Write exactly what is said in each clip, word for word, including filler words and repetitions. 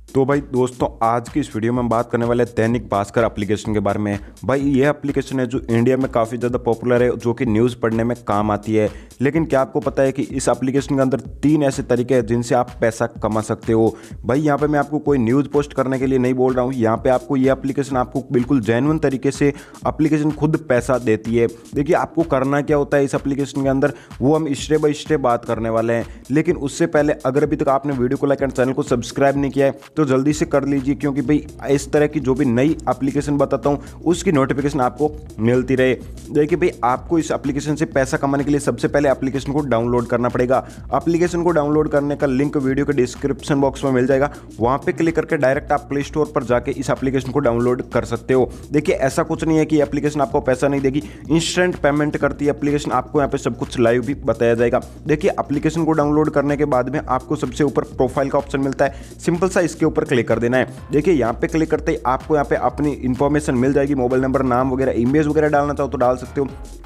तो भाई दोस्तों, आज की इस वीडियो में हम बात करने वाले हैं दैनिक भास्कर एप्लीकेशन के बारे में। भाई ये एप्लीकेशन है जो इंडिया में काफ़ी ज़्यादा पॉपुलर है, जो कि न्यूज़ पढ़ने में काम आती है। लेकिन क्या आपको पता है कि इस एप्लीकेशन के अंदर तीन ऐसे तरीके हैं जिनसे आप पैसा कमा सकते हो। भाई यहाँ पे मैं आपको कोई न्यूज़ पोस्ट करने के लिए नहीं बोल रहा हूँ, यहाँ पे आपको ये एप्लीकेशन आपको बिल्कुल जेन्युइन तरीके से एप्लीकेशन खुद पैसा देती है। देखिए आपको करना क्या होता है इस एप्लीकेशन के अंदर, वो हम स्टेप बाय स्टेप बात करने वाले हैं। लेकिन उससे पहले अगर अभी तक आपने वीडियो को लाइक एंड चैनल को सब्सक्राइब नहीं किया है तो जल्दी से कर लीजिए, क्योंकि भाई इस तरह की जो भी नई एप्लीकेशन बताता हूँ उसकी नोटिफिकेशन आपको मिलती रहे। देखिए भाई, आपको इस एप्लीकेशन से पैसा कमाने के लिए सबसे पहले एप्लीकेशन को डाउनलोड करना पड़ेगा। एप्लीकेशन को डाउनलोड करने का लिंक वीडियो के डिस्क्रिप्शन बॉक्स में मिल जाएगा, वहां पे क्लिक करके डायरेक्ट आप प्ले स्टोर पर जाके इस एप्लीकेशन को डाउनलोड कर सकते हो। देखिए ऐसा कुछ नहीं है कि एप्लीकेशन आपको पैसा नहीं देगी, इंस्टेंट पेमेंट करती है एप्लीकेशन, आपको यहाँ पे सब कुछ लाइव भी बताया जाएगा। देखिए एप्लीकेशन को डाउनलोड करने के बाद में आपको सबसे ऊपर प्रोफाइल का ऑप्शन मिलता है, सिंपल सा इसके ऊपर क्लिक कर देना है। देखिए यहाँ पे क्लिक करते ही आपको यहाँ पे अपनी इंफॉर्मेशन मिल जाएगी, मोबाइल नंबर, नाम वगैरह, इमेज वगैरह डालना चाहो तो डाल सकते हो।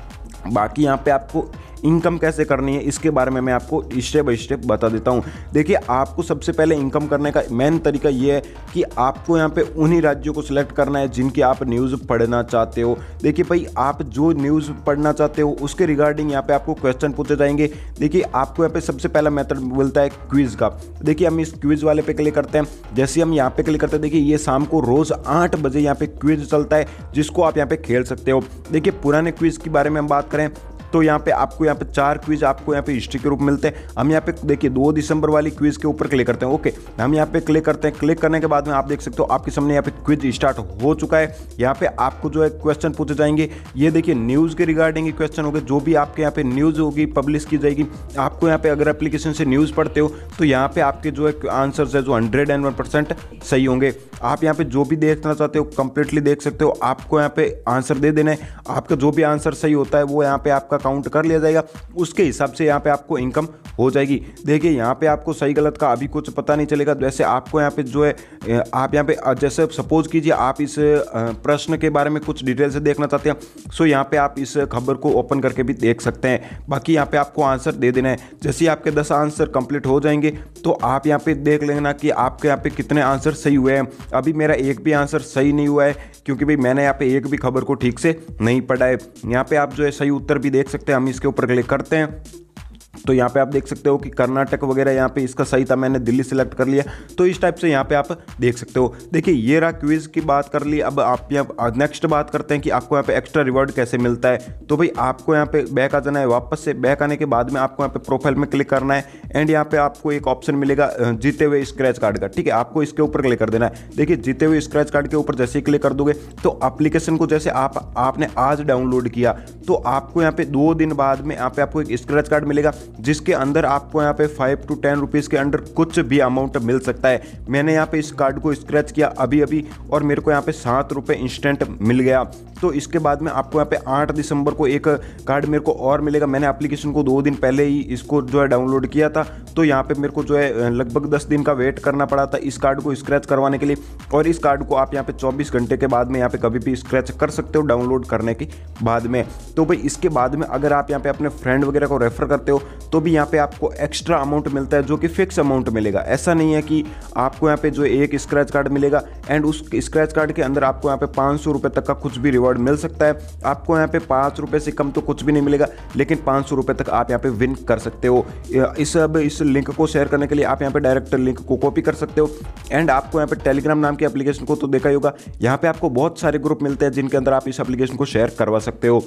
बाकी यहाँ पे आपको इनकम कैसे करनी है इसके बारे में मैं आपको स्टेप बाय स्टेप बता देता हूँ। देखिए आपको सबसे पहले इनकम करने का मेन तरीका ये है कि आपको यहाँ पे उन्हीं राज्यों को सिलेक्ट करना है जिनकी आप न्यूज़ पढ़ना चाहते हो। देखिए भाई, आप जो न्यूज़ पढ़ना चाहते हो उसके रिगार्डिंग यहाँ पे आपको क्वेश्चन पूछे जाएंगे। देखिए आपको यहाँ पे सबसे पहला मेथड मिलता है क्विज़ का। देखिए हम इस क्विज़ वाले पे क्लिक करते हैं। जैसे हम यहाँ पे क्लिक करते हैं, देखिए ये शाम को रोज़ आठ बजे यहाँ पे क्विज़ चलता है जिसको आप यहाँ पे खेल सकते हो। देखिए पुराने क्विज़ के बारे में हम बात करें तो यहाँ पे आपको यहाँ पे चार क्विज आपको यहाँ पे हिस्ट्री के रूप में मिलते हैं। हम यहाँ पे देखिए दो दिसंबर वाली क्विज के ऊपर क्लिक करते हैं। ओके, हम यहाँ पे क्लिक करते हैं। क्लिक करने के बाद में आप देख सकते हो आपके सामने यहाँ पे क्विज स्टार्ट हो चुका है। यहाँ पे आपको जो है क्वेश्चन पूछे जाएंगे। ये देखिए न्यूज़ के रिगार्डिंग क्वेश्चन होंगे, जो भी आपके यहाँ पे न्यूज़ होगी पब्लिश की जाएगी। आपको यहाँ पे अगर एप्लीकेशन से न्यूज़ पढ़ते हो तो यहाँ पे आपके जो है आंसर्स है जो हंड्रेड एंड वन परसेंट सही होंगे। आप यहाँ पे जो भी देखना चाहते हो कंप्लीटली देख सकते हो। आपको यहाँ पे आंसर दे देना है, आपका जो भी आंसर सही होता है वो यहाँ पे आपका काउंट कर लिया जाएगा, उसके हिसाब से यहाँ पे आपको इनकम हो जाएगी। देखिए यहाँ पे आपको सही गलत का अभी कुछ पता नहीं चलेगा। वैसे आपको यहाँ पे जो है आप यहाँ पे जैसे सपोज कीजिए आप इस प्रश्न के बारे में कुछ डिटेल से देखना चाहते हैं, सो यहाँ पे आप इस खबर को ओपन करके भी देख सकते हैं। बाकी यहाँ पे आपको आंसर दे देना है। जैसे ही आपके दस आंसर कंप्लीट हो जाएंगे तो आप यहाँ पे देख लेना कि आपके यहाँ पे कितने आंसर सही हुए हैं। अभी मेरा एक भी आंसर सही नहीं हुआ है, क्योंकि भाई मैंने यहाँ पे एक भी खबर को ठीक से नहीं पढ़ा है। यहाँ पे आप जो है सही उत्तर भी देख सकते हैं। हम इसके ऊपर क्लिक करते हैं तो यहाँ पे आप देख सकते हो कि कर्नाटक वगैरह यहाँ पे इसका सही था, मैंने दिल्ली सिलेक्ट कर लिया। तो इस टाइप से यहाँ पे आप देख सकते हो। देखिए ये रहा क्विज की बात कर ली। अब आप यहाँ नेक्स्ट बात करते हैं कि आपको यहाँ पे एक्स्ट्रा रिवॉर्ड कैसे मिलता है। तो भाई आपको यहाँ पे बैक आ जाना है। वापस से बैक आने के बाद में आपको यहाँ पे प्रोफाइल में क्लिक करना है एंड यहाँ पे आपको एक ऑप्शन मिलेगा जीते हुए स्क्रैच कार्ड का। ठीक है, आपको इसके ऊपर क्लिक कर देना है। देखिए जीते हुए स्क्रैच कार्ड के ऊपर जैसे ही क्लिक कर दोगे तो एप्लीकेशन को जैसे आप आपने आज डाउनलोड किया तो आपको यहाँ पे दो दिन बाद में यहाँ पे आपको एक स्क्रैच कार्ड मिलेगा, जिसके अंदर आपको यहाँ पे फाइव टू टेन रुपीज़ के अंडर कुछ भी अमाउंट मिल सकता है। मैंने यहाँ पे इस कार्ड को स्क्रैच किया अभी अभी और मेरे को यहाँ पे सात रुपये इंस्टेंट मिल गया। तो इसके बाद में आपको यहाँ पे आठ दिसंबर को एक कार्ड मेरे को और मिलेगा। मैंने एप्लीकेशन को दो दिन पहले ही इसको जो है डाउनलोड किया था, तो यहाँ पे मेरे को जो है लगभग दस दिन का वेट करना पड़ा था इस कार्ड को स्क्रैच करवाने के लिए। और इस कार्ड को आप यहाँ पे चौबीस घंटे के बाद में यहाँ पे कभी भी स्क्रैच कर सकते हो डाउनलोड करने के बाद में। तो भाई इसके बाद में अगर आप यहाँ पे अपने फ्रेंड वगैरह को रेफर करते हो तो भी यहाँ पे आपको एक्स्ट्रा अमाउंट मिलता है, जो कि फिक्स अमाउंट मिलेगा। ऐसा नहीं है कि आपको यहाँ पे जो एक स्क्रैच कार्ड मिलेगा एंड उस स्क्रैच कार्ड के अंदर आपको यहाँ पे पाँच सौ रुपये तक का कुछ भी रिवॉर्ड मिल सकता है। आपको यहाँ पे पाँच रुपये से कम तो कुछ भी नहीं मिलेगा, लेकिन पाँच सौ रुपये तक आप यहाँ पे विन कर सकते हो। इस अब इस लिंक को शेयर करने के लिए आप यहाँ पे डायरेक्ट लिंक को कॉपी कर सकते हो। एंड आपको यहाँ पे टेलीग्राम नाम की एप्लीकेशन को तो देखा ही होगा, यहाँ पे आपको बहुत सारे ग्रुप मिलते हैं जिनके अंदर आप इस एप्लीकेशन को शेयर करवा सकते हो।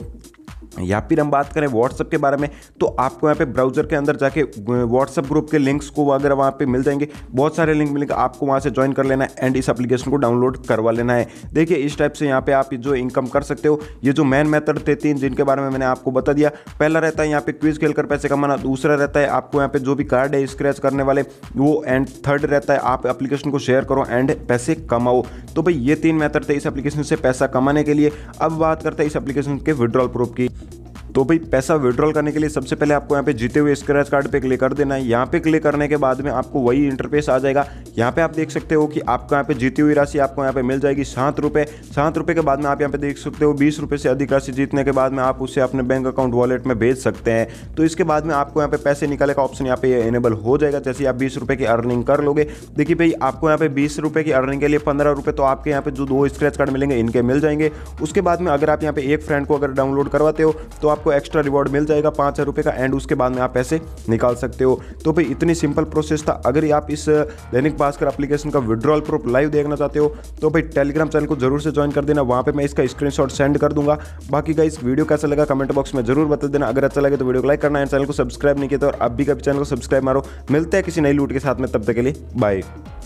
या फिर हम बात करें व्हाट्सएप के बारे में तो आपको यहाँ पे ब्राउजर के अंदर जाके व्हाट्सएप ग्रुप के लिंक्स को वगैरह वहाँ पे मिल जाएंगे, बहुत सारे लिंक मिलेंगे, आपको वहाँ से ज्वाइन कर लेना है एंड इस एप्लीकेशन को डाउनलोड करवा लेना है। देखिए इस टाइप से यहाँ पे आप जो इनकम कर सकते हो। ये जो मेन मेथड थे तीन जिनके बारे में मैंने आपको बता दिया, पहला रहता है यहाँ पे क्विज खेलकर पैसे कमाना, दूसरा रहता है आपको यहाँ पे जो भी कार्ड है स्क्रैच करने वाले वो, एंड थर्ड रहता है आप एप्लीकेशन को शेयर करो एंड पैसे कमाओ। तो भाई ये तीन मेथड थे इस एप्लीकेशन से पैसा कमाने के लिए। अब बात करते हैं इस एप्लीकेशन के विड्रॉल प्रूफ की। तो भाई पैसा विड्रॉल करने के लिए सबसे पहले आपको यहाँ पे जीते हुए स्क्रैच कार्ड पे क्लिक कर देना है। यहाँ पे क्लिक करने के बाद में आपको वही इंटरफेस आ जाएगा। यहाँ पे आप देख सकते हो कि आपको यहाँ पे जीती हुई राशि आपको यहाँ पे मिल जाएगी सात रुपये। सात रुपये के बाद में आप यहाँ पे देख सकते हो बीस रुपये से अधिक राशि जीतने के बाद में आप उसे अपने बैंक अकाउंट वॉलेट में भेज सकते हैं। तो इसके बाद में आपको यहाँ पे पैसे निकाले का ऑप्शन यहाँ पे एनेबल हो जाएगा। जैसे आप बीस रुपये की अर्निंग कर लोगे, देखिए भाई आपको यहाँ पे बीस रुपये की अर्निंग के लिए पंद्रह रुपये तो आपके यहाँ पे जो दो स्क्रैच कार्ड मिलेंगे इनके मिल जाएंगे। उसके बाद में अगर आप यहाँ पे एक फ्रेंड को अगर डाउनलोड करवाते हो तो आपको एक्स्ट्रा रिवॉर्ड मिल जाएगा पाँच हज़ार रुपये का, एंड उसके बाद में आप पैसे निकाल सकते हो। तो भाई इतनी सिंपल प्रोसेस था। अगर आप इस दैनिक भास्कर एप्लीकेशन का विड्रॉल प्रूफ लाइव देखना चाहते हो तो भाई टेलीग्राम चैनल को जरूर से ज्वाइन कर देना, वहाँ पे मैं इसका स्क्रीनशॉट सेंड कर दूंगा। बाकी का इस वीडियो कैसा लगा कमेंट बॉक्स में जरूर बता देना। अगर अच्छा लगे तो वीडियो को लाइक करना है, चैनल को सब्सक्राइब नहीं किया तो और अब भी कभी चैनल को सब्सक्राइब मारो। मिलते हैं किसी नई लूट के साथ में, तब तक के लिए बाय।